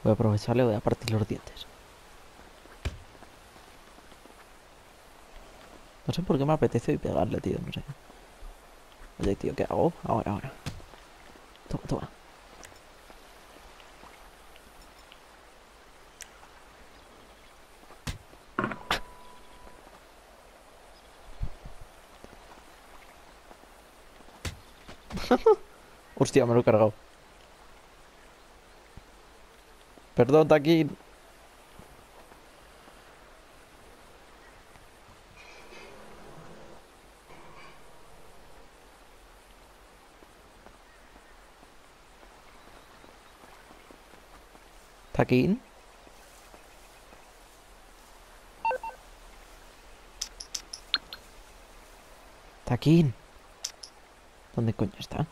Voy a aprovecharle, voy a partir los dientes. No sé por qué me apetece hoy pegarle, tío, no sé. Oye, tío, ¿qué hago? Ahora. Toma. Hostia, me lo he cargado. Perdón, Taquín. Taquín. Taquín. ¿Dónde coño está?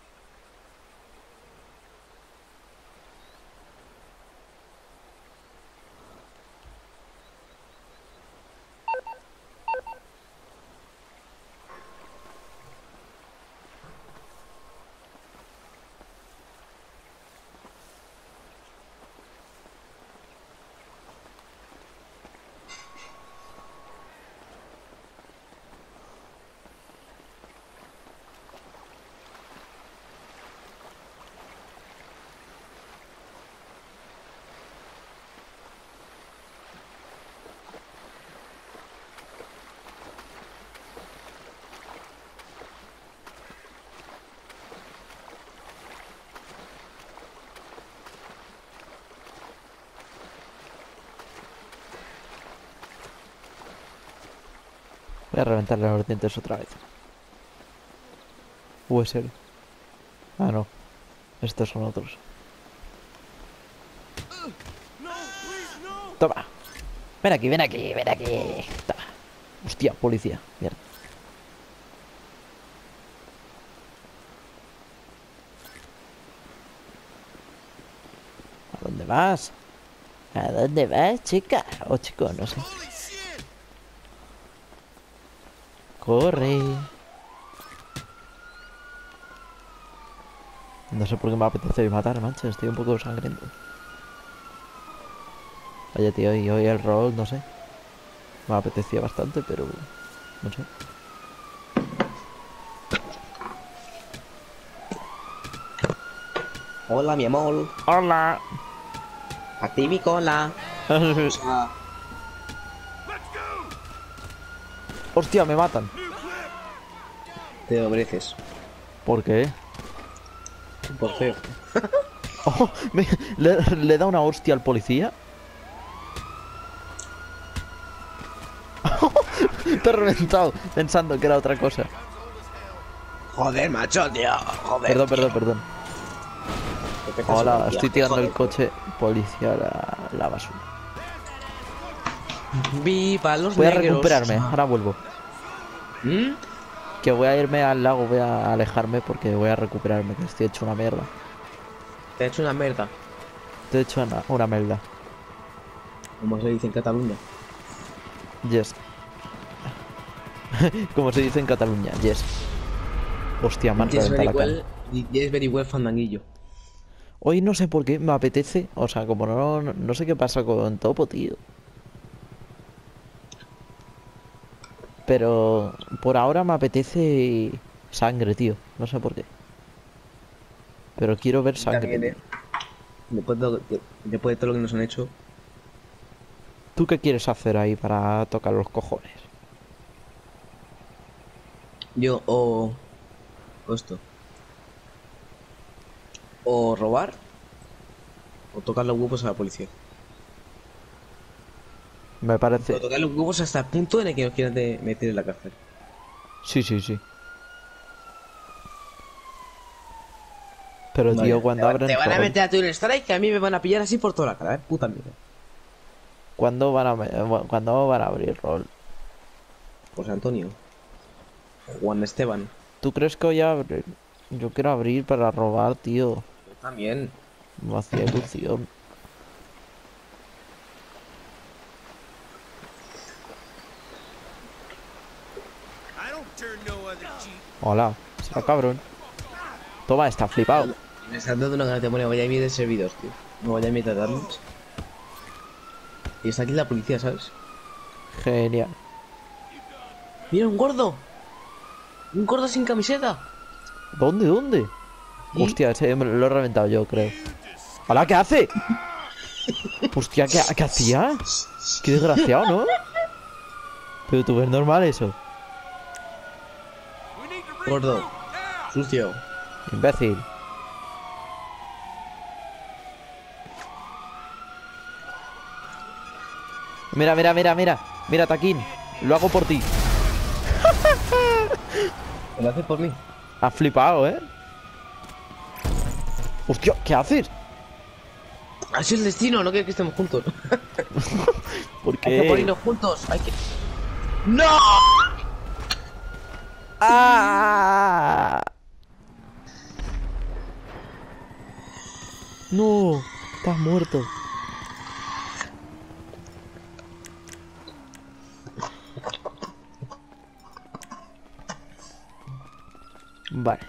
Voy a reventarle los dientes otra vez. Es él. Ah, no. Estos son otros. Toma. Ven aquí. Toma. Hostia, policía. Mierda. ¿A dónde vas? ¿A dónde vas, chica? O chico, no sé. Corre. No sé por qué me apetece matar, mancha. Estoy un poco sangriento. Oye, tío, y hoy el rol, no sé. Me apetecía bastante, pero... no sé. Hola, mi amor. ¡Hola! A ti mi cola. O sea, ¡Hostia, me matan! te lo mereces. ¿Por qué? Por feo. Oh, le da una hostia al policía. Te he reventado pensando que era otra cosa. Joder, macho, tío. Joder. Perdón. Qué pedazo Hola, de estoy viaje, tirando el joder, tío. coche policía a la basura. Viva los Voy a negros. recuperarme, ahora vuelvo. ¿Mm? Que voy a irme al lago, voy a alejarme porque voy a recuperarme, que estoy hecho una mierda. Te he hecho una mierda. Estoy hecho una mierda. Como se dice en Cataluña. Yes. Como se dice en Cataluña, yes. Hostia, me han Yes, reventado very la cara. well. Yes, very well, fandanguillo. Hoy no sé por qué me apetece, o sea, como no sé qué pasa con Topo, tío. Pero por ahora me apetece sangre, tío. No sé por qué. Pero quiero ver sangre, También, tío. después de todo lo que nos han hecho. ¿Tú qué quieres hacer ahí para tocar los cojones? Yo, o esto. O robar. O tocar los huevos a la policía. Me O parece... tocar los huevos hasta el punto en el que nos quieran meter en la cárcel. Sí. Pero, tío, Vaya, cuando abren te van a rol... meter a ti un strike que a mí me van a pillar así por toda la cara, puta mierda. ¿Cuándo van a abrir rol? José Antonio. Juan Esteban. ¿Tú crees que voy a abrir? Yo quiero abrir para robar, tío. Yo también. Me hacía ilusión. Hola, será cabrón. Toma, está flipado. Me están dando una gana de demonio, vaya mierda de servidores, tío. Me voy a mitad de darles. Y está aquí la policía, ¿sabes? Genial. ¡Mira, un gordo! ¡Un gordo sin camiseta! ¿Dónde? ¿Dónde? ¿Y? Hostia, ese me lo he reventado yo, creo. ¡Hala! ¿Qué hace? Hostia, ¿qué hacía? Qué desgraciado, ¿no? Pero tú ves normal eso. Gordo. Sucio. Imbécil. Mira, mira, mira, mira. Mira, Taquín. Lo hago por ti. Lo haces por mí. Has flipado, ¿eh? Hostia, ¿qué haces? Así es el destino, no quiero que estemos juntos. ¿Por Hay que qué? ponernos juntos. Hay que. ¡No! ¡Ah! No, estás muerto. Vale.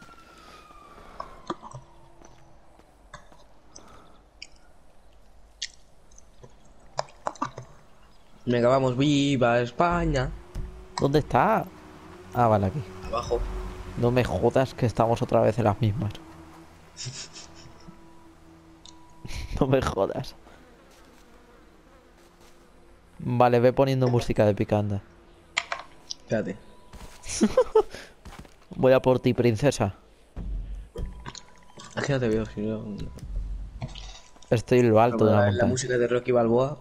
Venga, vamos, viva España. ¿Dónde está? Ah, vale, aquí. Abajo. No me jodas que estamos otra vez en las mismas. No me jodas. Vale, ve poniendo música de picanda. Espérate. Voy a por ti, princesa. Es que no te veo, si no. Estoy en lo alto de la La montaña. música de Rocky Balboa.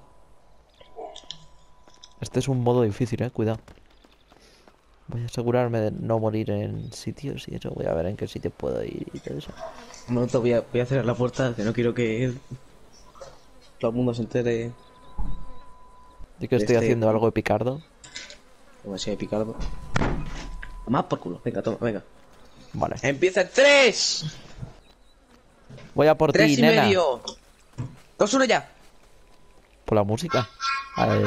Este es un modo difícil, cuidado. Voy a asegurarme de no morir en sitios y eso. Voy a ver en qué sitio puedo ir y todo eso. Un momento, voy a cerrar la puerta, que no quiero que todo el mundo se entere. De que estoy Este- haciendo algo de picardo. Demasiado picardo. Más por culo. Venga, toma, venga. Vale. Empieza el 3. Voy a por 3 ti, y nena. medio. 2, 1 ya. Por la música. Ahí.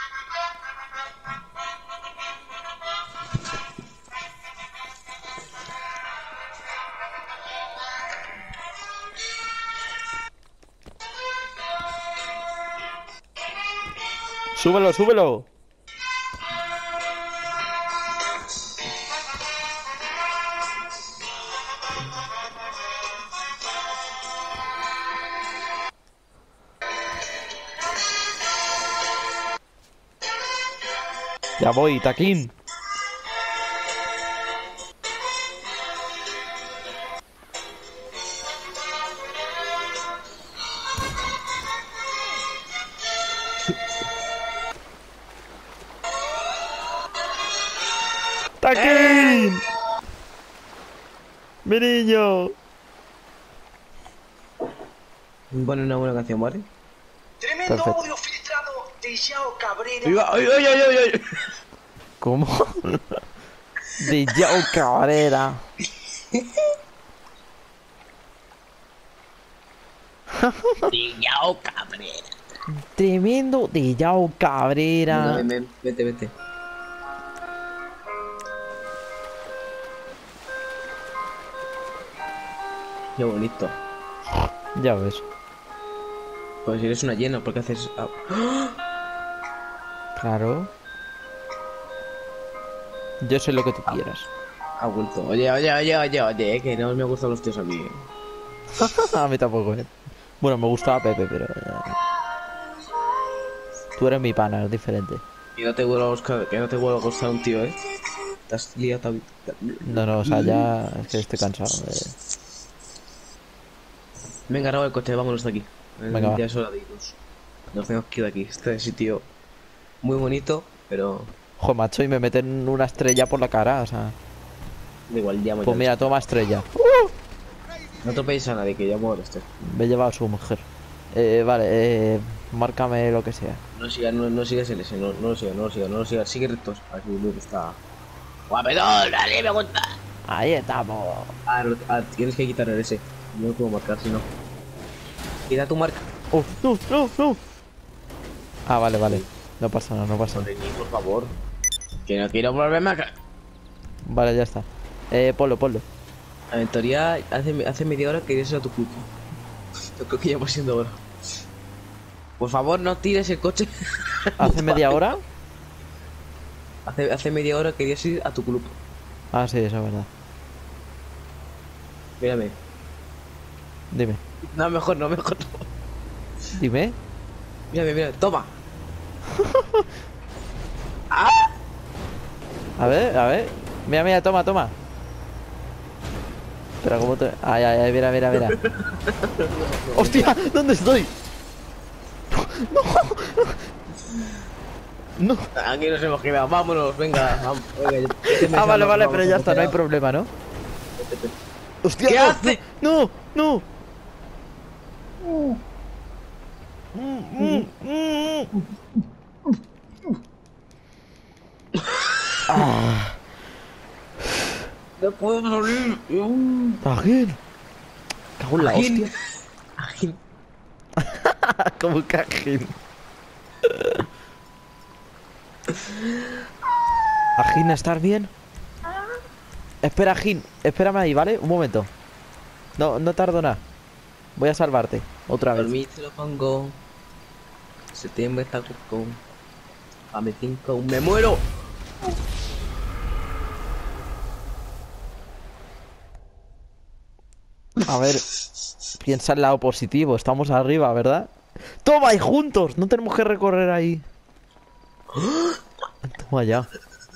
Súbelo, súbelo. Ya voy, Taquín. ¡Taquín! ¡Mi niño! Pone una buena canción, ¿vale? Tremendo Perfecto. audio filtrado de Yao Cabrera. ¡Ay, ay, ay, ay, ay! ¿Cómo? De Yao Cabrera. Yao Cabrera. Tremendo de Yao Cabrera. Venga, ven, vete, vete. Qué bonito. Ya ves. Pues si eres una llena, ¿por qué haces...? Claro. Yo sé lo que tú quieras. Ha vuelto. Oye, oye, oye, oye, oye, que no me gustan los tíos a mí. A mí tampoco, Bueno, me gustaba Pepe, pero... Tú eres mi pana, es diferente. Que no te vuelva a buscar, que no te vuelva a gustar un tío, ¿eh? Estás liado. No, no, o sea, ya es que estoy cansado de... Venga, graba el coche, vámonos de aquí. Venga, va. Ya es hora de irnos. Nos tenemos que ir de aquí. Este sitio muy bonito, pero Joder, macho, y me meten una estrella por la cara, o sea... da igual, ya Pues mira, toma estrella. No atropelléis a nadie, que ya muero este. Me he llevado a su mujer. Vale, márcame lo que sea. No sigas, no sigas el ese, no lo sigas, no lo sigas, no lo sigas. Sigue rectos. Aquí Luke está. ¡Guapetón! ¡Dale, me gusta! Ahí estamos. Tienes que quitar el ese. No lo puedo marcar, si no. Quita tu marca. No, no, no. Ah, vale, vale. No pasa nada, no pasa nada. Reni, por favor. Que no quiero volverme acá. Vale, ya está. Ponlo, ponlo. En teoría, hace media hora querías ir a tu culto. Yo creo que ya va siendo hora. Por favor, no tires el coche. ¿Hace media hora? Hace media hora querías ir a tu club. Ah, sí, eso es verdad. Mírame. Dime. No, mejor no. Dime. Mírame. Toma. A ver. Mira, toma. Pero cómo te... Ay, mira. ¡Hostia! ¿Dónde estoy? No. Aquí nos hemos quedado. Vámonos, venga. Vale, pero ya está, no hay problema, ¿no? ¡Hostia! ¿Qué no, hace? ¡No! Ah, No puedo salir. Ajín. Cago en la Ajín. hostia. Ajín. Como cajín. Ajín, ¿estás bien? Espera, Ajín, espérame ahí, ¿vale? Un momento. No tardo nada. Voy a salvarte, otra vez. Dormí te lo pongo. Septiembre está con. A mi 5. ¡Me muero! A ver, piensa el lado positivo, estamos arriba, ¿verdad? ¡Toma, y juntos! No tenemos que recorrer ahí. Toma ya.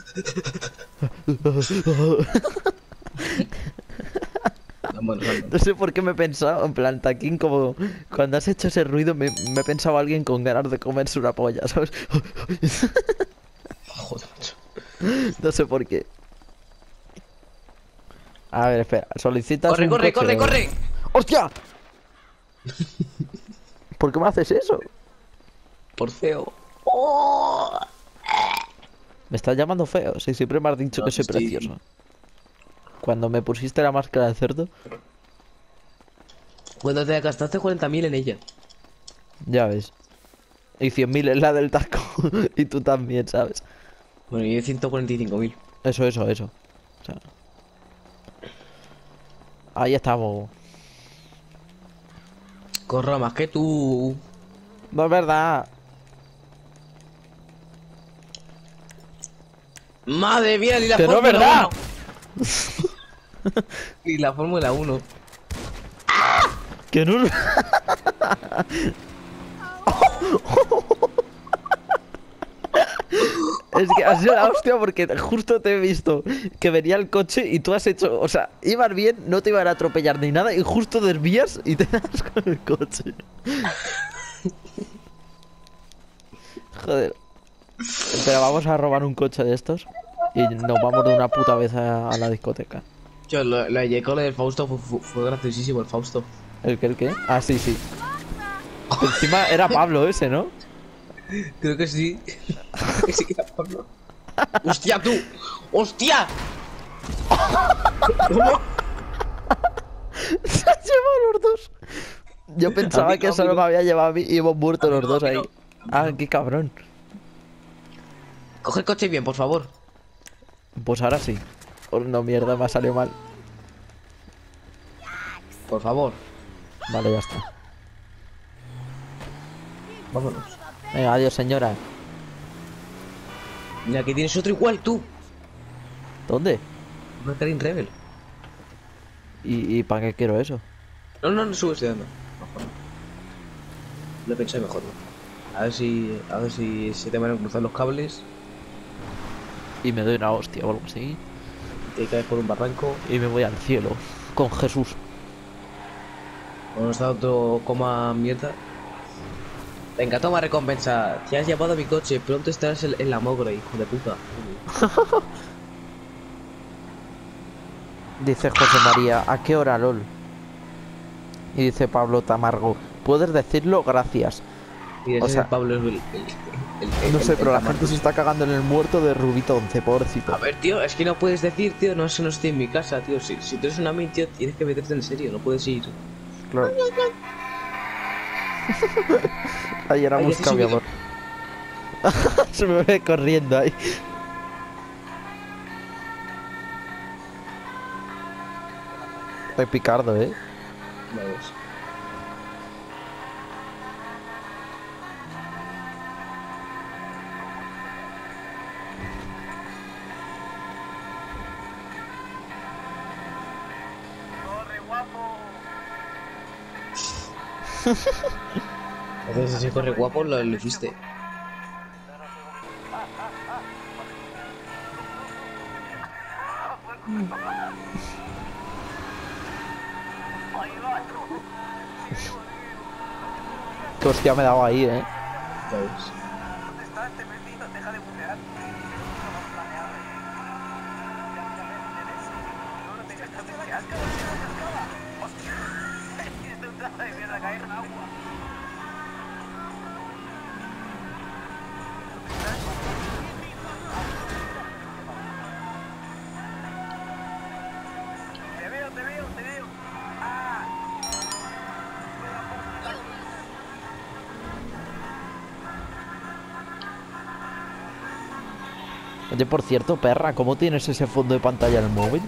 Vámonos. No sé por qué me he pensado, en plan, Taquín, como cuando has hecho ese ruido, me he pensado a alguien con ganas de comerse una polla, ¿sabes? Joder, macho. No sé por qué. A ver, espera, solicitas un ¡Corre! coche. ¡Hostia! ¿Por qué me haces eso? Por feo. ¡Oh! Me estás llamando feo, si siempre me has dicho No, que soy te estoy precioso. Cuando me pusiste la máscara de cerdo, Cuando te gastaste 40.000 en ella. ya ves. Y 100.000 es la del taco. Y tú también, ¿sabes? Bueno, y de 145.000. Eso. O sea, ahí estamos. Corra más que tú. No es verdad. Madre mía, ni la Que no es Fórmula verdad. 1. Ni la Fórmula 1. Que no. Es que ha sido la hostia porque justo te he visto que venía el coche y tú has hecho, o sea, ibas bien, no te iban a atropellar ni nada y justo desvías y te das con el coche. Joder. Pero vamos a robar un coche de estos y nos vamos de una puta vez a la discoteca. Yo, la Yecole del Fausto fue graciosísimo, el Fausto. ¿El qué? Ah, sí. Encima era Pablo ese, ¿no? Creo que sí. Creo que sí que era Pablo. ¡Hostia, tú! ¡Hostia! ¿Cómo? Se han llevado los dos. Yo pensaba que solo me había llevado a mí y hemos muerto los dos ahí. no. Ah, qué cabrón. Coge el coche bien, por favor. Pues ahora sí. Oh, no, mierda, me ha salido mal. Por favor. Vale, ya está. Vámonos. Venga, adiós, señora. Mira, aquí tienes otro igual, tú. ¿Dónde? Un Karin Rebel. ¿Y para qué quiero eso? No subes de anda. Mejor no. Lo pensé mejor, ¿no? A ver si se te van a cruzar los cables Y me doy una hostia o algo así. y te caes por un barranco. Y me voy al cielo. Con Jesús. O nos da otro coma mierda. Venga, toma recompensa. Te has llevado mi coche. Pronto estarás en la mogre, hijo de puta. Dice José María, ¿a qué hora, LOL? Y dice Pablo Tamargo, ¿puedes decirlo? Gracias. Mira, O ese sea, es Pablo es No sé, pero la Tamargo. gente se está cagando en el muerto de Rubito 11, pobrecito. A ver, tío, es que no puedes decir, tío, no, eso no estoy en mi casa, tío. Si tú eres una min, tío, tienes que meterte en serio, no puedes ir. Claro. Ahí era Ay, música, ya mi te he amor. Se me ve corriendo ahí. Soy Picardo, Vamos. Entonces ese corre guapo lo hiciste. Qué hostia me he dado ahí, ¿Sabes? Oye, por cierto, perra, ¿cómo tienes ese fondo de pantalla en el móvil?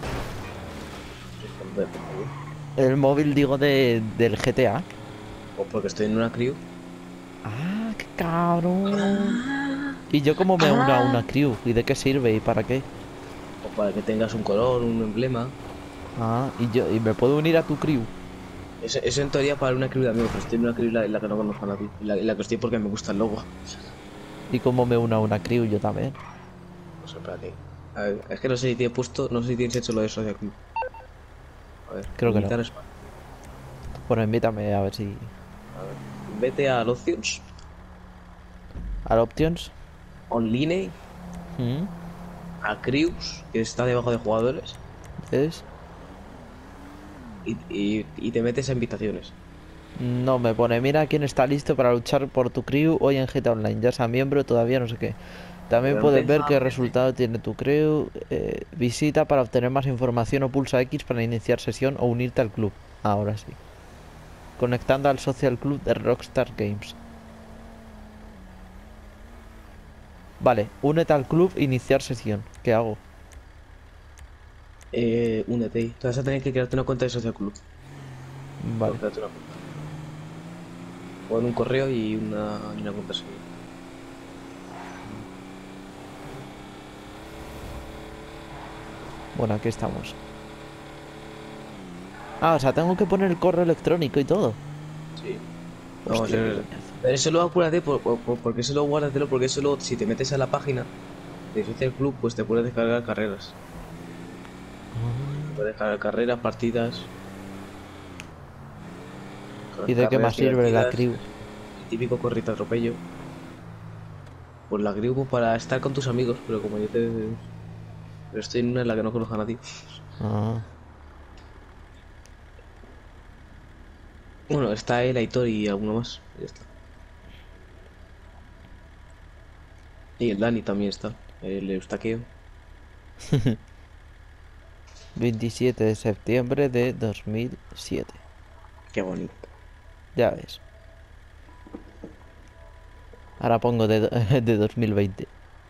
El móvil, digo, del GTA. O porque estoy en una crew. Ah, qué cabrón. ¿Y yo cómo me uno a una crew? ¿Y de qué sirve y para qué? O para que tengas un color, un emblema. Ah, y me puedo unir a tu crew. Eso en teoría para una crew de amigos, pero estoy en una crew en la que no conozco a nadie. En la que estoy porque me gusta el logo. ¿Y cómo me uno a una crew? Yo también. Pues espérate. A ver, es que no sé si tiene puesto, no sé si tienes hecho lo de Social Club. A ver, Creo que no. invitar a España. Bueno, invítame a ver si... A ver, vete a Options, ¿Al Options? Online, ¿Mm? a Crews, que está debajo de jugadores, ¿Ves? y te metes a invitaciones. No, me pone, mira quién está listo para luchar por tu crew hoy en GTA Online. Ya sea miembro, todavía no sé qué. También Pero puedes ver empieza- qué resultado tiene tu crew. Visita para obtener más información o pulsa X para iniciar sesión o unirte al club. Ahora sí. Conectando al Social Club de Rockstar Games. Vale, únete al club, iniciar sesión. ¿Qué hago? Únete. Tú vas a tener que crearte una cuenta de Social Club. Vale. Crearte una cuenta. Pon un correo y una contraseña. Bueno, aquí estamos. Ah, o sea, tengo que poner el correo electrónico y todo. Sí. Vamos a Hostia, qué ver. coñazo. Pero eso luego acuérdate, porque eso luego guárdatelo, porque eso luego, si te metes a la página de Social Club, pues te puedes descargar carreras. Te puedes descargar carreras, partidas. ¿Y de qué más carreras sirve la divertidas, crew? el típico corrito atropello. Pues la crew pues, para estar con tus amigos, pero como yo te... Pero estoy en una en la que no conozco a nadie. Ah, Bueno, está el Aitor y alguno más. Y ya está. Y el Dani también está. El Eustaqueo. 27 de septiembre de 2007. Qué bonito. Ya ves. Ahora pongo de 2020.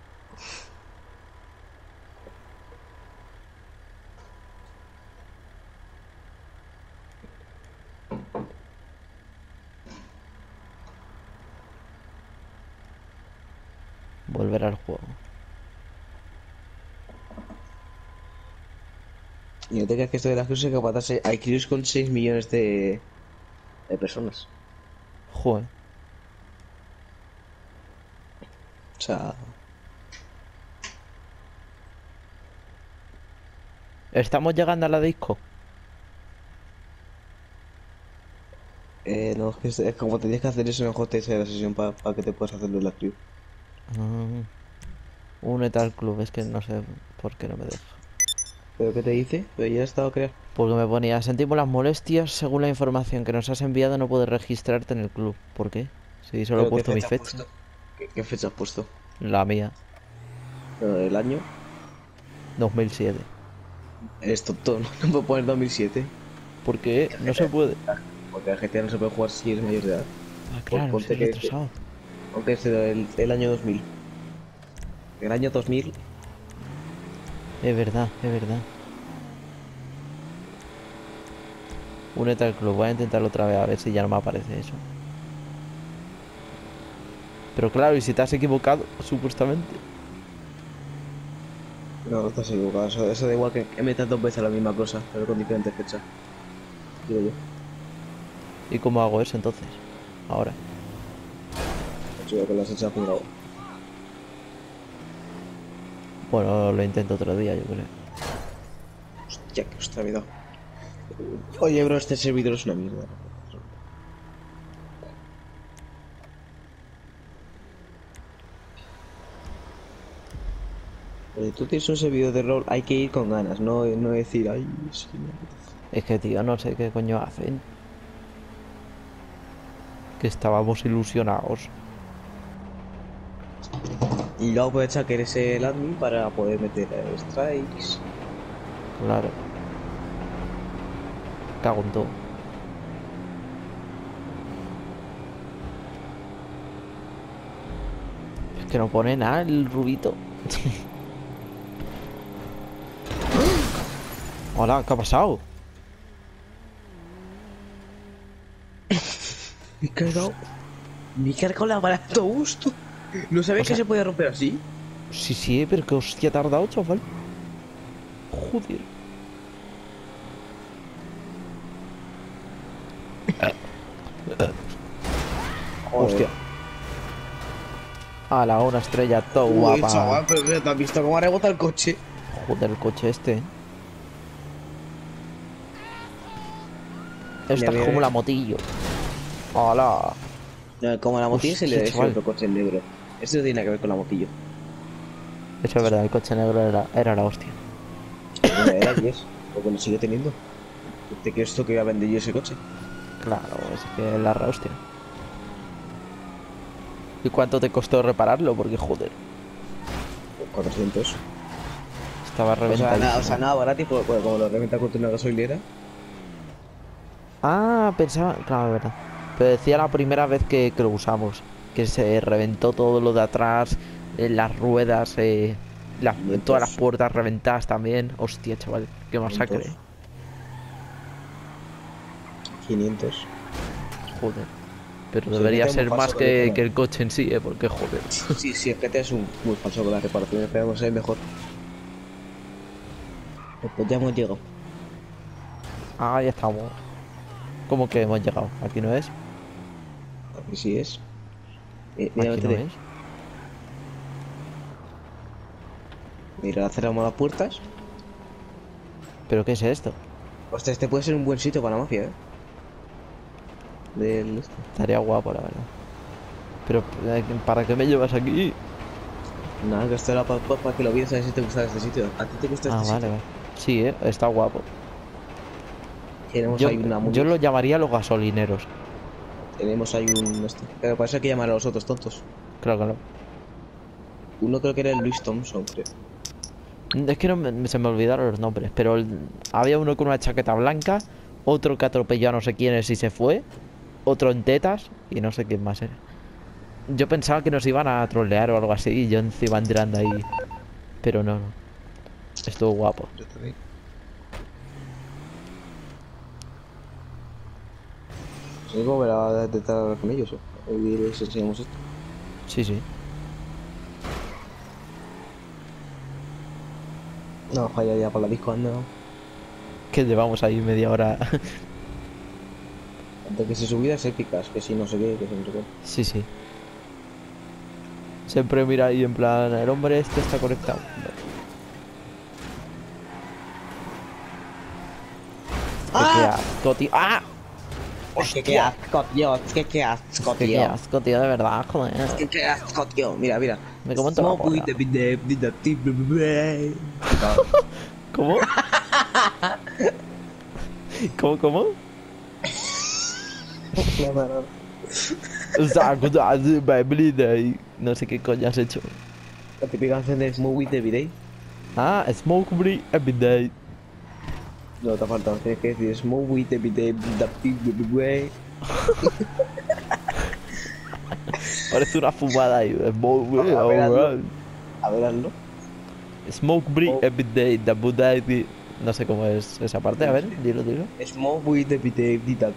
Volver al juego. Y no te creas que esto de las cruces es capaz de hacer... Hay crews con 6 millones de personas. Joder. O sea... Estamos llegando a la disco. no, es como tenías que hacer eso en JTS de la sesión para que te puedas hacerlo en la crew. Ah, únete al club. Es que no sé por qué no me deja. ¿Pero qué te dice? Pero ya he estado a crear. Porque me ponía, sentimos las molestias. Según la información que nos has enviado, no puedes registrarte en el club. ¿Por qué? Si solo he ¿Pero qué puesto mi fecha has fecha. puesto? ¿Qué fecha has puesto? La mía, ¿El año? 2007. Es tonto, ¿no? No puedo poner 2007. ¿Por qué? No se puede. Porque el GTA no se puede jugar si eres mayor de edad. Ah, claro, ponte soy que- retrasado. Aunque es el año 2000. El año 2000. Es verdad, es verdad. Únete al club, voy a intentarlo otra vez a ver si ya no me aparece eso. Pero claro, ¿y si te has equivocado, supuestamente? No, no estás equivocado. Eso da igual que metas dos veces la misma cosa, pero con diferentes fechas. Digo yo. ¿Y cómo hago eso entonces? Ahora. Yo con las hechas con grabo. Bueno, lo intento otro día, yo creo. Hostia, que os he olvidado. Oye, bro, este servidor es una mierda. Tú tienes un servidor de rol, hay que ir con ganas, no decir, ay, sí, me apetece. Es que, tío, no sé qué coño hacen. Que estábamos ilusionados. Y luego aprovechar que eres el admin para poder meter strikes. Claro. Cago en todo. Es que no pone nada el rubito. Hola, ¿qué ha pasado? Me he cargado. Me he cargado la bala a todo gusto. ¿No sabía O sea- que se podía romper así? Sí, pero que hostia ha tardado, chaval. Joder. Hostia. A la una estrella, todo Uy, guapa. chaval, pero ¿te has visto cómo ha rebotado el coche? Joder, el coche este. Esta es mira, como mira. la motillo. Hola. No, como la motillo se Hostia, le da chaval. otro coche negro. Eso no tiene nada que ver con la motillo. Eso es verdad, el coche negro era la hostia. Bueno, era y es. Porque lo sigue teniendo. ¿Te crees esto que iba a vender yo ese coche? Claro, es que es la hostia. ¿Y cuánto te costó repararlo? Porque joder, 400. estaba reventado. O sea, nada barato, tipo, bueno, como lo reventa contra una gasolinera. Ah, pensaba, claro, es verdad. Pero decía la primera vez que lo usamos, que se reventó todo lo de atrás, las ruedas, todas las puertas reventadas también. Hostia, chaval, qué masacre. 500. Joder. Pero Sí, debería que ser tengo más falso con el que el coche en sí, porque joder. Sí, es que te es un muy falso con las reparaciones, esperamos ser mejor. Pues ya hemos llegado. Ah, ya estamos. ¿Cómo que hemos llegado? ¿Aquí no es? Aquí sí es. Mira, Aquí no métete. es. Mira, cerramos las puertas. ¿Pero qué es esto? Hostia, este puede ser un buen sitio para la mafia, Del este. Estaría guapo, la verdad. Pero, ¿para qué me llevas aquí? Nada, que esto era para que lo vieras a ver si te gusta este sitio. ¿A ti te gusta Ah, este vale, sitio? vale. Sí, está guapo. Tenemos ahí una Yo lo llamaría los gasolineros. Tenemos ahí un este. Pero para eso hay que llamar a los otros tontos. Creo que no. Uno creo que era el Luis Thompson, creo. Es que no se me olvidaron los nombres, pero había uno con una chaqueta blanca, otro que atropelló a no sé quiénes y se fue, otro en tetas y no sé quién más era. Yo pensaba que nos iban a trolear o algo así y yo encima entrando ahí, pero no. Estuvo guapo. Yo también. ¿Sabes cómo verá a intentar con ellos? Hoy les enseñamos esto. Sí, sí. No, vaya ya por la disco anda. Que llevamos ahí media hora. Antes que se subidas épicas, que si no sé qué, que si no sé qué. Sí, sí. Siempre mira ahí en plan, el hombre este está conectado. Qué asco, tío. ¡Ah! Es que qué asco, tío. Es que qué asco, Qué tío. asco, tío, de verdad, joder. Es que qué asco, tío. Mira, mira. Me como en toda la Smoke with polla. the ¿Cómo? ¿Cómo? No sé qué coño has hecho. La típica canción de Smoke with the bidet. Ah, smoke free every day. No te ha faltado, tienes que decir Smoke with the bidet. Parece una fumada ahí. Smoke free, A ver, hazlo. alright. A ver, hazlo. Smoke free Oh. every day. No sé cómo es esa parte. A ver, dilo. Smoke with the bidet.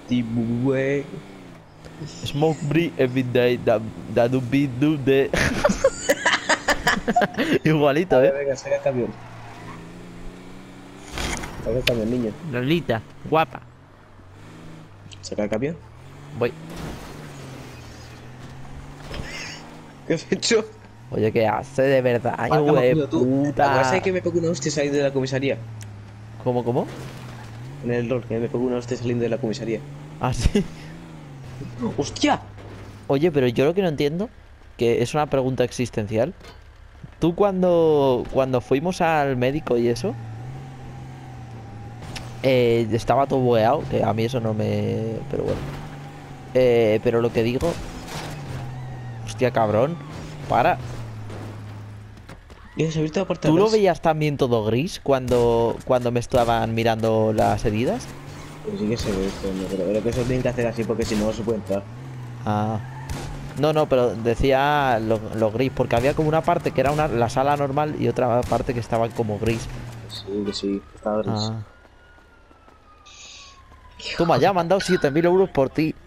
Smoke free every day. That do be do de. Igualito, Venga, saca el camión. Saca el camión, niño. Lolita, guapa. Saca el camión. Voy. ¿Qué has hecho? Oye, ¿qué hace de verdad? Ay, Válgame, güey, coño, tú. ¿Te puta. acuerdas de que me pegó una hostia saliendo de la comisaría? ¿Cómo? En el rol, que me pegó una hostia saliendo de la comisaría. Ah, sí. ¡Hostia! Oye, pero yo lo que no entiendo, que es una pregunta existencial. Tú cuando fuimos al médico y eso, estaba todo bugueado, que a mí eso no me... Pero bueno. Pero lo que digo... Hostia, cabrón. Para. ¿Ya se ha abierto la puerta de ¿Tú lo atrás? veías también todo gris cuando me estaban mirando las heridas? Pues sí que se ve, coño, pero que eso tienen que hacer así porque si no, no se puede entrar. Ah. No, pero decía lo gris, porque había como una parte que era la sala normal y otra parte que estaba como gris. Que sí, está gris. Ah. Toma, ya me han dado 7.000 euros por ti.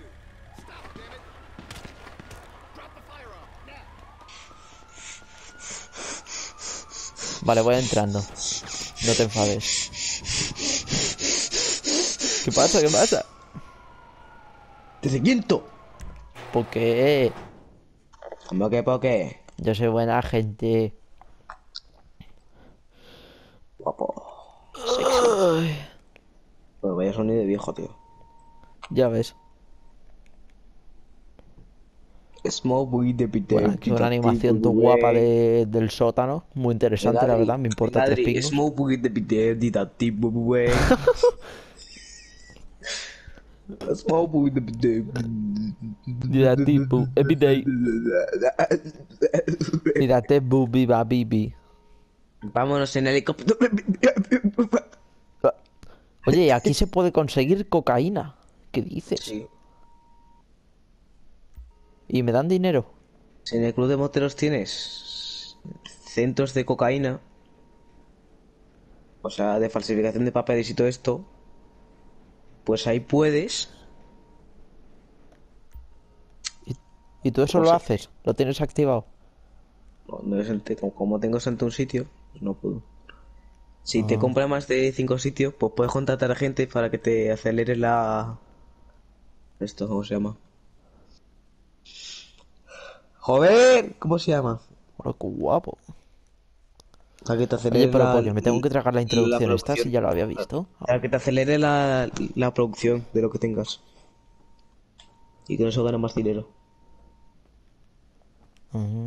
Vale, voy entrando. No te enfades. ¿Qué pasa? ¿Qué pasa? ¡Te reviento! ¿Por qué? ¿Cómo que por qué? Yo soy buena gente. Guapo. Sexy. Ay, Pues vaya sonido de viejo, tío. ya ves. Smoke with the pit. Bueno, aquí una animación tu guapa del sótano. Muy interesante, la verdad. Me importa tres pingos. Smoke with the pit detective, wey. Smoke with the pit. Mira, tipo, everyday. Mira, te viva, bibi. Vámonos en helicóptero. Oye, aquí se puede conseguir cocaína. ¿Qué dices? Sí. ¿Y me dan dinero? Si en el club de moteros tienes centros de cocaína, o sea, de falsificación de papeles y todo esto, pues ahí puedes. ¿Y tú eso Pues lo sí. haces? ¿Lo tienes activado? No es como tengo santo un sitio, pues no puedo. Si te Ah. compras más de 5 sitios, pues puedes contratar a gente para que te acelere la... Esto, ¿cómo se llama? ¡Joder! ¿Cómo se llama? Bueno, qué guapo. Para que te Oye, acelere pero porque me tengo que tragar la la introducción esta si producción. ya lo había visto. Para que te acelere la producción de lo que tengas. Y con eso ganas más dinero. Mm.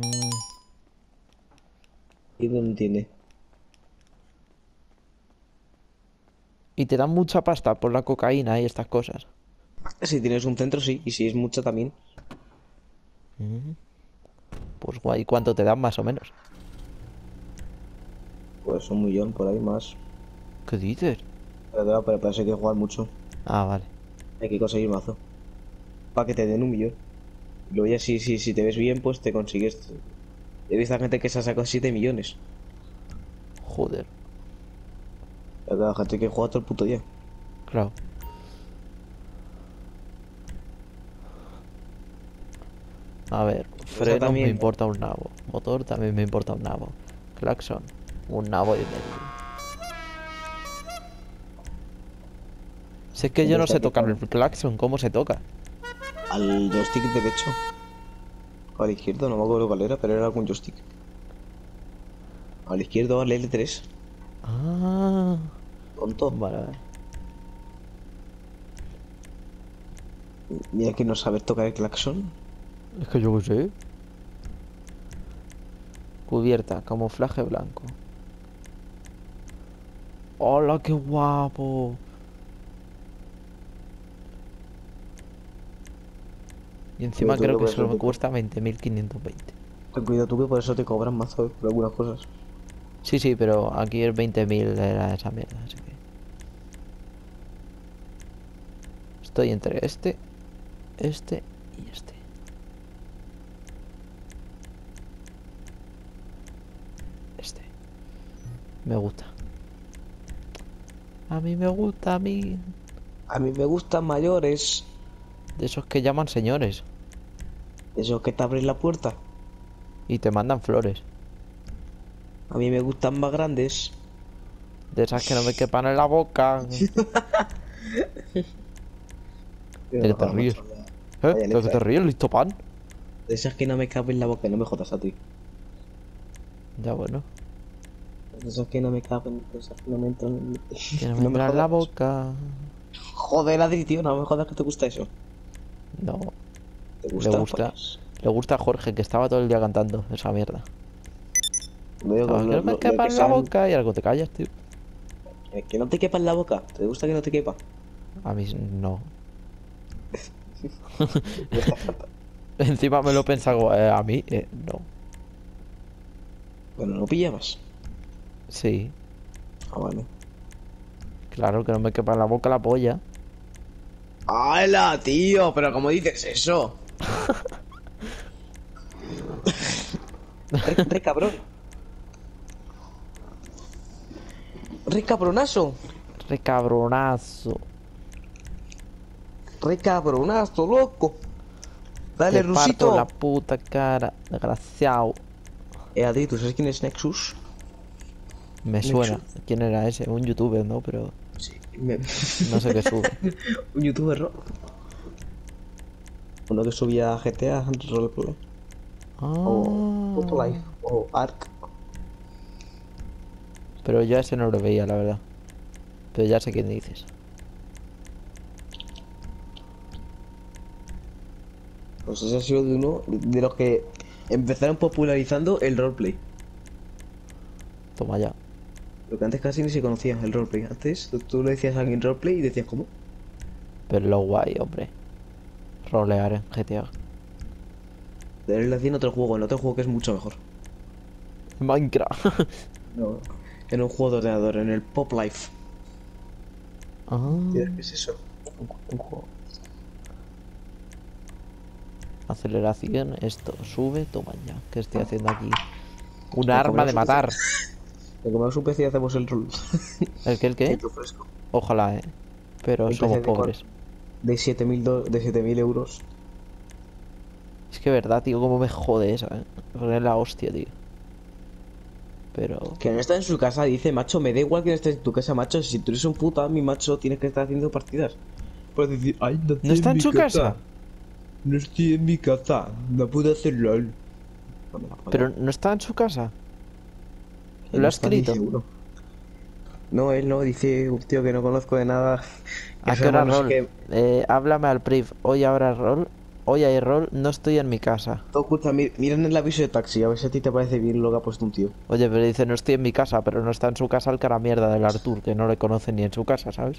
¿Y no entiende? Y te dan mucha pasta por la cocaína y estas cosas. Si tienes un centro, sí. Y si es mucho, también. Pues guay, ¿cuánto te dan más o menos? Pues 1 millón por ahí más. ¿Qué dices? Pero para eso hay que jugar mucho. Ah, vale. Hay que conseguir mazo. Para que te den 1 millón. Y luego ya si te ves bien, pues te consigues. He visto a gente que se ha sacado 7 millones. Joder, Hay cada gente que juega todo el puto día. claro. A ver, frenos también. me importa un nabo. Motor también me importa un nabo. Claxon, un nabo y medio. Si es que yo no sé tocar el claxon, ¿cómo se toca? Al joystick derecho. O al izquierdo, no me acuerdo cuál era, pero era algún joystick. Al izquierdo, al L3. Ah, Tonto. vale, vale. Mira que no saber tocar el claxon. Es que yo qué sé. Cubierta, camuflaje blanco. ¡Hola, qué guapo! Y encima Pero tú creo lo que ves, solo no me te- cuesta 20.520. Ten cuidado tú que por eso te cobran mazo por algunas cosas. Sí, sí, pero aquí es 20.000 era esa mierda, así que... Estoy entre este y este. Este. Me gusta. A mí me gusta, a mí. A mí me gustan mayores. De esos que llaman señores. Esos que te abren la puerta. Y te mandan flores. A mí me gustan más grandes. De esas que no me quepan en la boca. ¿De qué te ríes? Vaya, ¿De qué neta. te ríes, listo pan? De esas que no me caben en la boca, no me jodas a ti. Ya bueno. De esas que no me caben, de esas que no me entran en... Que no me No me entra en la jodas. boca. Joder, Adri, tío, no me jodas que te gusta eso. No. ¿Te Le gusta? gusta. Pues, Le gusta a Jorge, que estaba todo el día cantando esa mierda. lo digo, Estaba, que no me lo quepa que en la sean... boca y algo te callas, tío. Que no te quepa en la boca. ¿Te gusta que no te quepa? A mí no. Me está falta. Encima me lo pensaba a mí, no. Bueno, ¿no pillabas? Sí, Ah, vale. claro que no me quepa en la boca la polla. ¡Hala, tío! ¿Pero cómo dices eso? Re cabrón. Re cabronazo. Re cabronazo. Re cabronazo, loco. Dale, Te parto la Rusito. puta cara, desgraciado. Adri, ¿tú sabes quién es Nexus? Me Nexus. suena. ¿Quién era ese? Un youtuber, ¿no? Pero Sí. no sé qué sube. Un youtuber, ¿no? Uno que subía GTA, Roleplay. O Puto Ah, Life. O Ark. pero yo a ese no lo veía, la verdad. Pero ya sé quién dices. Pues ese ha sido de uno de los que empezaron popularizando el roleplay. Toma ya. Lo que antes casi ni se conocía, el roleplay. Antes tú le decías a alguien roleplay y decías, ¿cómo? Pero lo guay, hombre. Rolear en GTA. Él lo hacía en otro juego que es mucho mejor. Minecraft. No. En un juego de ordenador, en el Pop Life. Ah, ¿Qué es eso? Un juego. aceleración, esto, sube, toma ya. ¿Qué estoy haciendo aquí? Un Lo arma comemos de un matar. Le comemos un PC y hacemos el rol. ¿El qué? Todo fresco. Ojalá, pero Un somos PC de pobres. De 7.000 euros. Es que verdad, tío, cómo me jode esa, Porque es la hostia, tío. Pero... Que no está en su casa, dice, macho, me da igual que no estés en tu casa, macho. Si tú eres un puta, mi macho, tienes que estar haciendo partidas. Puedes decir, ay, no estoy ¿No está en mi su casa? No estoy en mi casa, no puedo hacer LOL. Bueno, Pero no está en su casa. que ¿Lo no ha está ni escrito? seguro. No, él no, dice un tío que no conozco de nada. Que ¿A se qué hora llama no sé rol? qué. Háblame al priv. Hoy habrá rol. Hoy hay rol. No estoy en mi casa. Todo escucha, mira en el aviso de taxi, a ver si a ti te parece bien lo que ha puesto un tío. Oye, pero dice no estoy en mi casa, pero no está en su casa el cara mierda del Artur, que no le conoce ni en su casa, ¿sabes?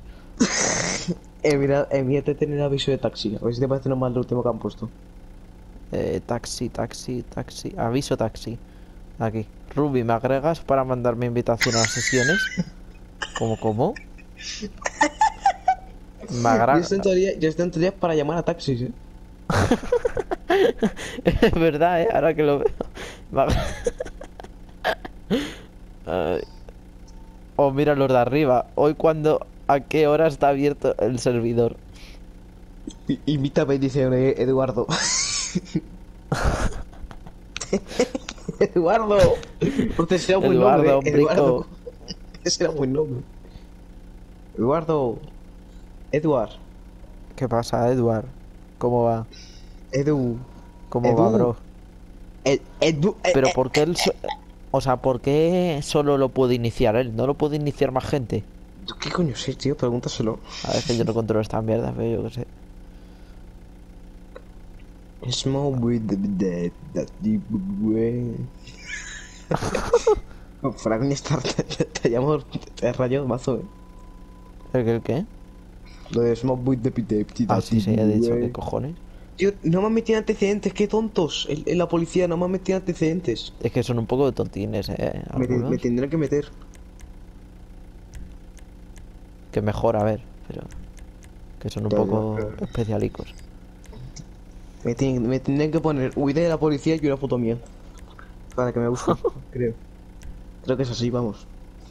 Mírate en el aviso de taxi, a ver si te parece normal lo último que han puesto. Taxi, taxi, taxi. Aviso taxi. Aquí. Ruby, ¿me agregas para mandarme invitación a las sesiones? ¿Cómo? Me Yo agrega... estoy en teoría para llamar a taxis, Es verdad, ahora que lo veo. Me agra- Ay. Oh, mira los de arriba. Hoy cuando... ¿A qué hora está abierto el servidor? Invítame, dice Eduardo. Eduardo. Porque será un buen nombre. Eduardo, Eduardo. brico. Ese será un buen nombre. Eduardo. Eduard. ¿Qué pasa, Edward? ¿Cómo va? Edu. ¿Cómo va, Edu. bro? Edu. Pero ¿por qué él... O sea, ¿por qué solo lo puede iniciar él? ¿No lo puede iniciar más gente? ¿Qué coño sé, tío? Pregúntaselo. A veces yo no controlo esta mierda, pero yo qué sé. Small with the deep way. Frank te llamo. Te has rayado mazo, ¿El qué? Lo de Small with the Ah, sí, sí, he dicho, ¿qué cojones? Tío, no me han metido antecedentes, qué tontos. En la policía no me han metido antecedentes. Es que son un poco de tontines, algunos. Me tendrán que meter. Que mejor, a ver, pero... Que son un Ya, poco ya. especialicos. Me tendrían que poner huida de la policía y una foto mía. Para que me busquen, creo. Creo que es así, vamos.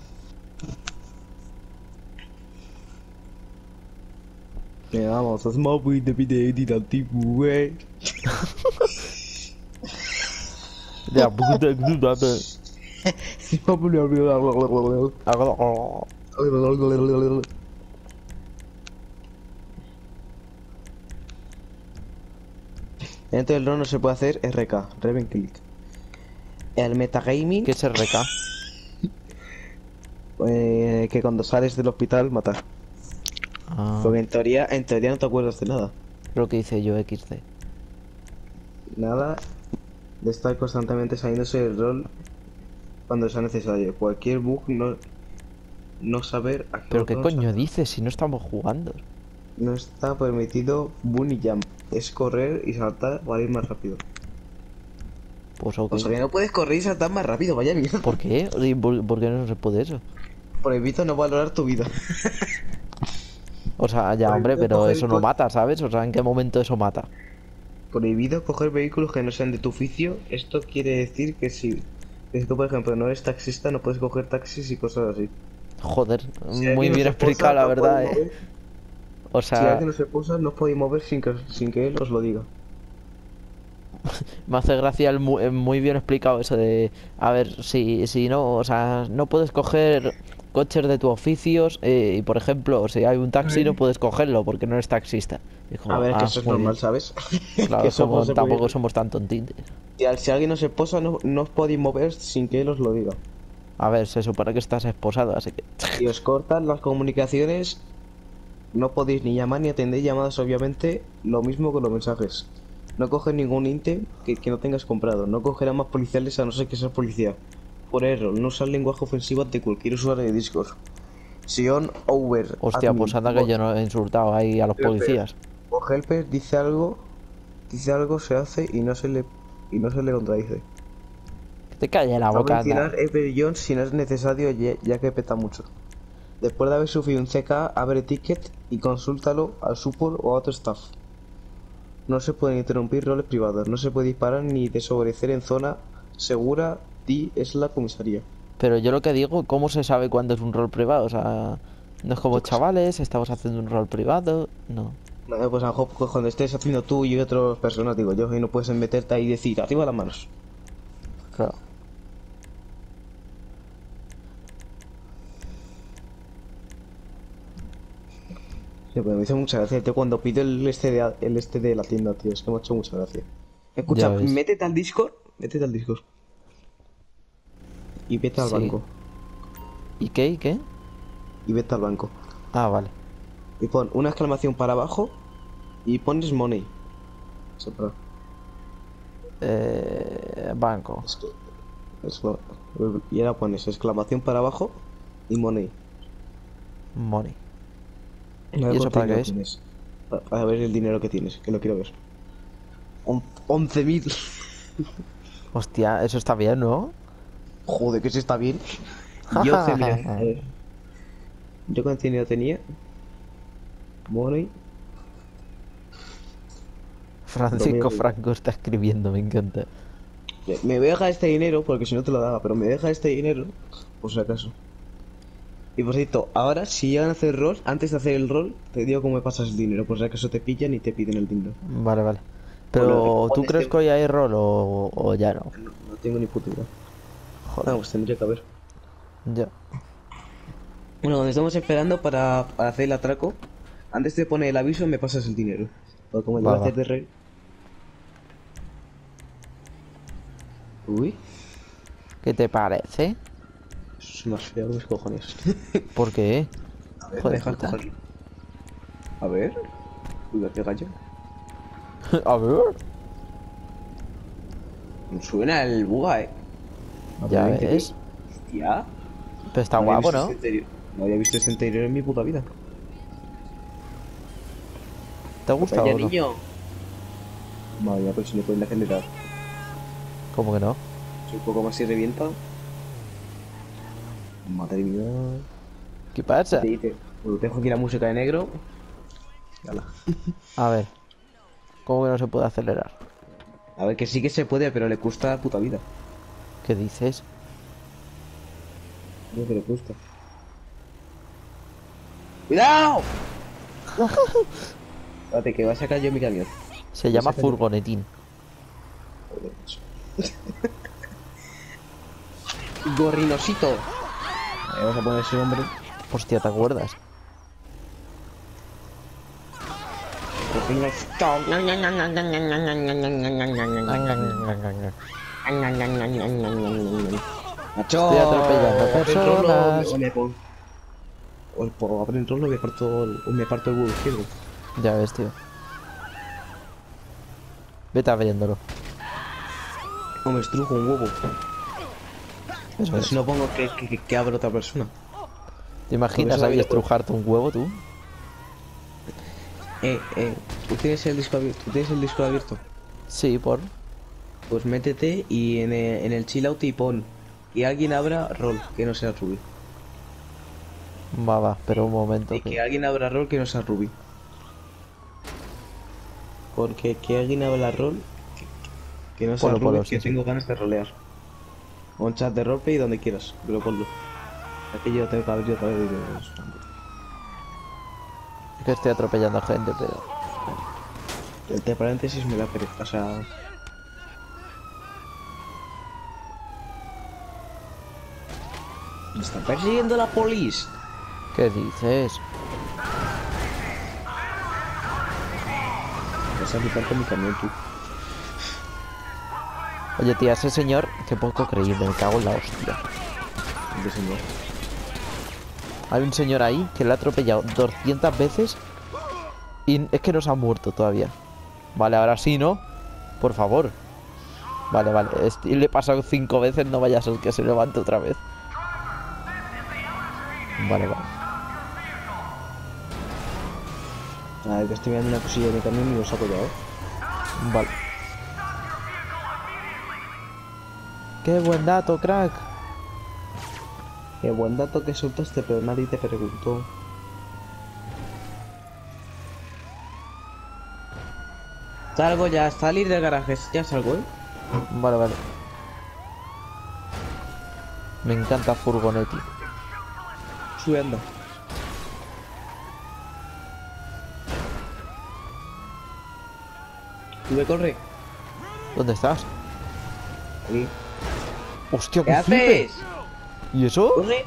Venga, vamos. Small with the deep way. Ya, puta, puta. Dentro del ROM no se puede hacer RK, Raven Click. El metagaming, ¿Qué es RK? que cuando sales del hospital matar. Ah, Porque en teoría no te acuerdas de nada. lo que hice yo XD. Nada de estar constantemente saliéndose del rol cuando sea necesario. Cualquier bug no saber a qué ¿Pero qué botón coño dices si no estamos jugando? no está permitido bunny jump. Es correr y saltar para ir más rápido. Pues ok. O sea que no puedes correr y saltar más rápido, vaya mierda. ¿Por qué? ¿Y por qué no se puede eso? Prohibido no valorar tu vida. O sea, ya, Prohibido hombre, pero coger eso no mata, ¿sabes? O sea, ¿en qué momento eso mata? Prohibido coger vehículos que no sean de tu oficio. Esto quiere decir que si tú, por ejemplo, no eres taxista, no puedes coger taxis y cosas así. Joder, Si muy alguien no bien se explicado, posa, la no verdad, podéis mover. O Si sea, alguien no se posa, no os podéis mover sin que él os lo diga. me hace gracia el muy bien explicado eso de, a ver, si no, o sea, no puedes coger coches de tu oficios y, por ejemplo, si hay un taxi no puedes cogerlo porque no eres taxista. Y A como, ver, es que ah, eso es muy bien. normal, ¿sabes? Que Claro, eso como pasa tampoco porque somos tan tontitos. si alguien no se posa, no os podéis mover sin que él os lo diga. A ver, se supone que estás esposado, así que... Si os cortan las comunicaciones, no podéis ni llamar ni atender llamadas, obviamente, lo mismo con los mensajes. No coges ningún ítem que no tengas comprado. No cogerás más policiales a no ser que seas policía. Por error, no usar lenguaje ofensivo ante cualquier usuario de Discord. Sion over Hostia, pues anda que yo no he insultado ahí a los policías. O helper dice algo, se hace y no se le contradice. Que te calle la No boca, anda. mencionar Ever Jones si no es necesario ya que peta mucho. Después de haber sufrido un CK, abre ticket y consúltalo al support o a otro staff. No se pueden interrumpir roles privados, no se puede disparar ni desobedecer en zona segura, es la comisaría. Pero yo lo que digo, ¿cómo se sabe cuándo es un rol privado? O sea, no es como Yo qué sé. chavales, estamos haciendo un rol privado, no. No, pues a lo mejor pues, cuando estés haciendo tú y otras personas, digo yo, y no puedes meterte ahí y decir, arriba las manos. Claro. Sí, pero me hizo mucha gracia, tío, cuando pido el este de la tienda, tío, es que me ha hecho mucha gracia. Escucha, Ya ves. métete al Discord. Y vete al Sí. banco. ¿Y qué? ¿Y qué? Y vete al banco. Ah, vale. Y pon una exclamación para abajo y pones money. Separado. Banco. Excla- Y ahora pones exclamación para abajo y money. Money. Y ¿Y eso para qué es? tienes. Para ver el dinero que tienes, que lo quiero ver. 11.000. Hostia, eso está bien, ¿no? Joder, que se está bien. Yo, mira, a ver. Yo cuánto dinero tenía. Money. Francisco 2000. Franco está escribiendo, me encanta. Me voy a dejar este dinero porque si no te lo daba, pero me deja este dinero por si acaso. Y por cierto, ahora si llegan a hacer rol, antes de hacer el rol, te digo cómo me pasas el dinero, por si acaso te pillan y te piden el dinero. Vale, vale. Pero, ¿tú crees que hoy hay rol o ya no? No tengo ni puta idea. Joder, Pues tendría que haber. ya. Bueno, cuando estamos esperando para hacer el atraco, antes de poner el aviso me pasas el dinero. Porque como yo voy a Va, hacer va. de rey. Uy, ¿Qué te parece? eso es más feo que mis cojones. ¿Por qué? A ver, Joder, deja puta. cogerlo. A ver. Uy, qué gallo. A ver. Suena el buga, Ya Obviamente, ves. tío. Hostia. Pero está No había guapo, visto ¿no? este interior. No había visto este interior en mi puta vida. ¿Te gusta Vaya o no? niño. Madre mía, pero si le pueden acelerar. ¿Cómo que no? Si un poco más y revienta. Madre mía. ¿Qué pasa? Te dice, bueno, dejo aquí la música de negro. Yala. A ver. ¿Cómo que no se puede acelerar? A ver, que sí que se puede, pero le cuesta la puta vida. ¿Qué dices? No, que le cuesta. ¡Cuidado! Espérate, que va a sacar yo mi camión. Se llama furgonetín. Joder, macho. Gorrinosito. Vamos a poner ese nombre. Hostia, ¿te acuerdas? ¿Por Venga, stop. Macho, Estoy atropellando personas. O me pongo. O por abrir el rolo me parto el huevo izquierdo. Ya ves, tío. Vete abriéndolo. O me estrujo un huevo. Eso es. Si no pongo que abre otra persona. ¿Te imaginas Eso ahí había- estrujarte un huevo tú? ¿Tú tienes el disco abierto? ¿Tú tienes el disco abierto? Sí, por. Pues métete y en el chill out y pon que alguien abra rol que no sea Ruby. Va, pero un momento. Y que alguien abra rol que no sea Ruby. Porque que alguien abra rol que no sea Ponlo, Ruby, ponlo, que sí, sí. tengo ganas de rolear. O en chat de roleplay donde quieras, pero ponlo. Aquí yo tengo que abrir otra vez. Es que estoy atropellando a gente, pero. El de paréntesis me da pereza, o sea. Me está persiguiendo la polis. ¿Qué dices? Vas a flipar con mi camión, tú. Oye, tía, ese señor, qué poco creíble, me cago en la hostia. De señor. Hay un señor ahí que le ha atropellado 200 veces y es que no se ha muerto todavía. Vale, ahora sí, ¿no? Por favor. Vale, vale. Y le he pasado 5 veces, no vaya a ser que se levante otra vez. Vale, vale. A ver, que estoy mirando una cosilla de mi camión y lo saco ya, ¿eh? Vale. Qué buen dato, crack. Qué buen dato que soltaste, pero nadie te preguntó. Salgo ya, salir del garaje, ya salgo, ¿eh? Vale, vale. Me encanta Furgonetti. Sube, anda. Sube, corre. ¿Dónde estás? Aquí. Hostia, ¿Qué qué flipe. haces? ¿Y eso? Corre.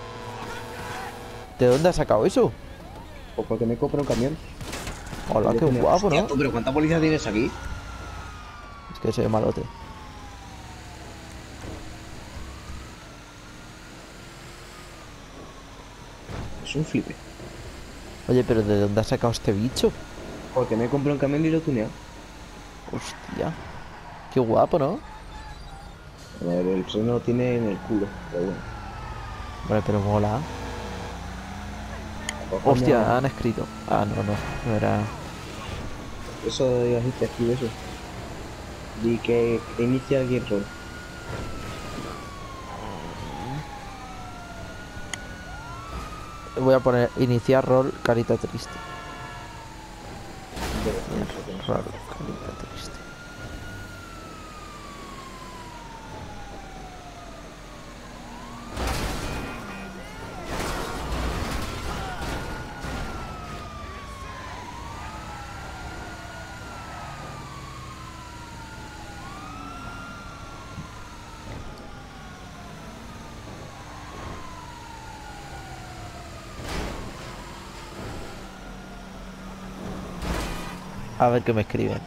¿De dónde has sacado eso? Pues porque me compro un camión. Hola, qué guapo, Hostia, ¿no? tú, pero ¿cuánta policía tienes aquí? Es que soy malote. Es un flipe. Oye, pero ¿de dónde has sacado este bicho? Porque me compré un camión y lo he tuneado. Hostia. Qué guapo, ¿no? A ver, el freno lo tiene en el culo, pero bueno. Vale, pero mola. Cojones, Hostia, han escrito. Ah, no, no. No era. Eso de así te escribe eso. Y que inicia el rol. Voy a poner iniciar rol carita triste. Rol carita triste. A ver qué me escriben.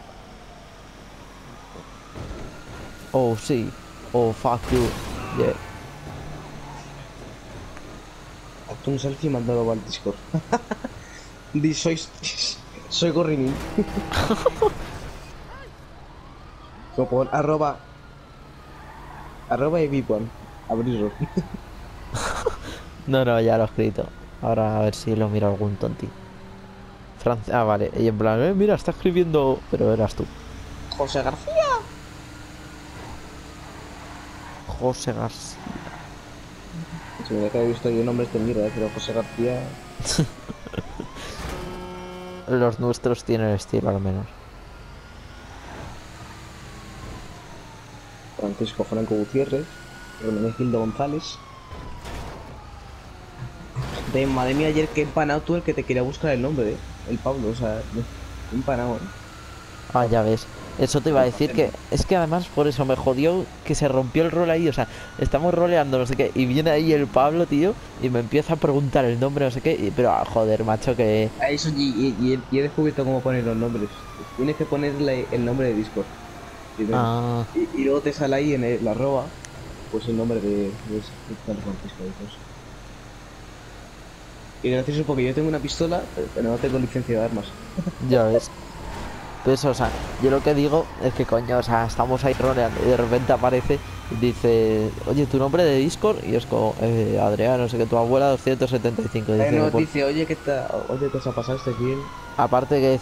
Oh, sí. Oh, fuck you. Yeah. Hazte un selfie y mándalo al Discord. Di, soy Gorrinin. Como pon arroba Evipuan. Abrirlo. No, no, ya lo he escrito. Ahora a ver si lo mira algún tonti. Ah, vale. Y en plan, mira, está escribiendo. Pero eras tú. José García. José García. Si me deja de visto yo nombres de mierda, pero José García. Los nuestros tienen estilo al menos. Francisco Franco Gutiérrez. Hermenegildo González. Madre mía, ayer que empanado tú el que te quería buscar el nombre, El Pablo, o sea, empanado, Ah, ya ves. Eso te iba a decir que es que además por eso me jodió que se rompió el rol ahí, o sea, estamos roleando no sé qué y viene ahí el Pablo, tío, y me empieza a preguntar el nombre no sé qué, pero joder, macho, que A eso y he descubierto cómo poner los nombres. Tienes que ponerle el nombre de Discord. Primero. ah, Y luego te sale ahí en la arroba, pues el nombre de Francisco. Y gracioso porque yo tengo una pistola, pero no tengo licencia de armas. ya ves. Pues, o sea, yo lo que digo es que coño, o sea, estamos ahí roleando y de repente aparece y dice, oye, tu nombre de Discord, y es como, Adrián, no sé qué, tu abuela 275. Y dice, Nos "Pues, dice, oye, ¿qué os ha pasado este bien? aparte que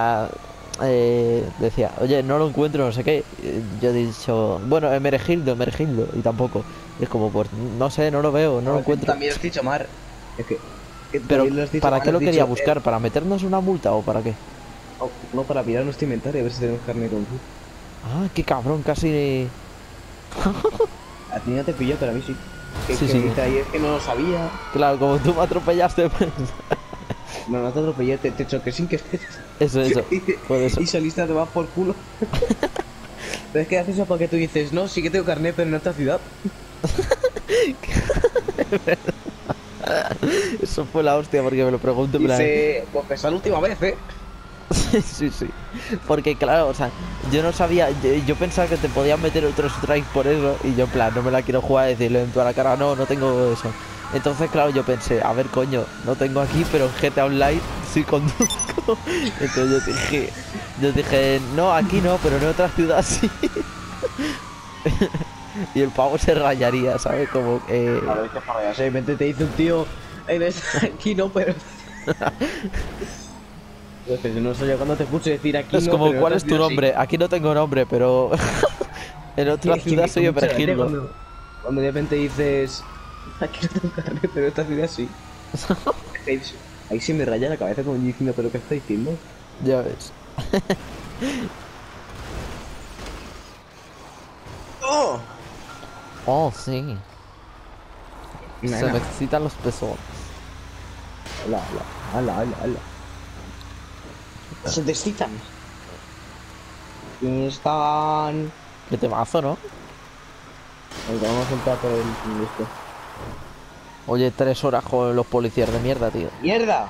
decía, oye, no lo encuentro, no sé qué. Yo he dicho, bueno, Emergildo, y tampoco. Y es como, pues, no sé, no lo veo, no lo encuentro. También lo has dicho, Mar. Es que Pero, también lo has dicho ¿para mal, qué lo has quería dicho, buscar? ¿Para meternos una multa o para qué? no, para mirar nuestro inventario, a ver si tenemos carne con tú. Ah, qué cabrón, casi. A ti no te pilló, pero a mí sí. Sí, Que sí. dice ahí, es que no lo sabía. Claro, como tú me atropellaste, pues. No, no te atropellé, te choqué sin que Eso, por eso. Y saliste a tomar por culo. Pero es que haces eso porque tú dices, no, sí que tengo carnet, pero en otra ciudad. Eso fue la hostia, porque me lo pregunto, en plan. Dice, pues esa es la última vez, ¿eh? Sí, sí. Porque claro, o sea, yo no sabía, yo pensaba que te podían meter otro strike por eso, y yo en plan, no me la quiero jugar, decirle en toda la cara, no, no tengo eso. Entonces, claro, yo pensé, a ver, coño, no tengo aquí, pero en GTA Online sí conduzco. Entonces yo dije, no, aquí no, pero en otra ciudad sí. Y el pavo se rayaría, ¿sabes? Como, A ver, qué para se te dice un tío, aquí no, pero... Entonces, no sé yo cuando te escucho decir aquí es no, como, pero en ¿cuál otra es tu ciudad sí. nombre? Aquí no tengo nombre, pero en otra ciudad soy Mucha gracia Emergildo. cuando de repente dices, aquí no tengo carnet, pero en esta ciudad sí. Ahí se me raya la cabeza como diciendo, ¿pero qué está diciendo? Ya ves. ¡Oh! Oh, sí. Se me excitan los pezones. Ala. Se te excitan. ¿Quién están? Qué temazo, ¿no? Venga, vamos a entrar por el esto. Oye, 3 horas con los policías de mierda, tío. ¡Mierda!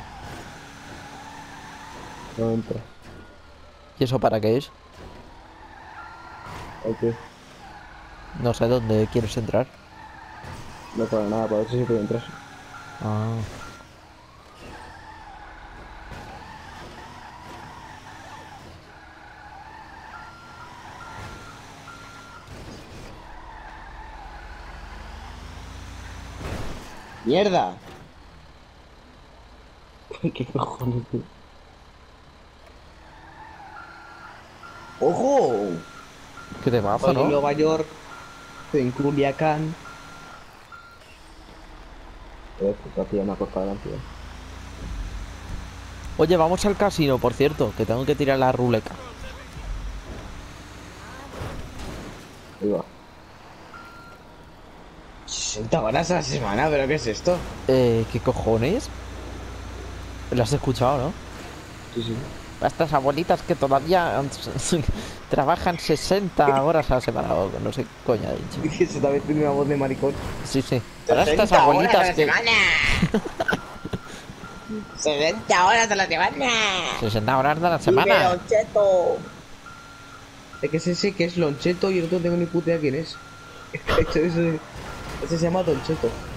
No entra. ¿Y eso para qué es? Ok. No sé dónde quieres entrar. No para nada, para ver si se puede entrar. Ah. ¡Mierda! ¿Qué cojones, tío? ¡Ojo! Qué temazo, Estoy en ¿no? Nueva York, estoy en Culiacán. Ya me ha cortado la ansiedad. Oye, vamos al casino, por cierto, que tengo que tirar la ruleta. Ahí va. 60 horas a la semana, ¿pero qué es esto? ¿Qué cojones? ¿Lo has escuchado, no? Sí, sí. Estas abuelitas que todavía trabajan 60 horas a la semana, o no sé qué coño ha dicho. Que se también tiene una voz de maricón. Sí, sí. Para estas abuelitas que... 70 horas a la semana. 60 horas de la Dime, semana. Don Cheto. Es que ese que es Loncheto y el otro no tengo ni puta idea quién es. Ese se llama Don Cheto.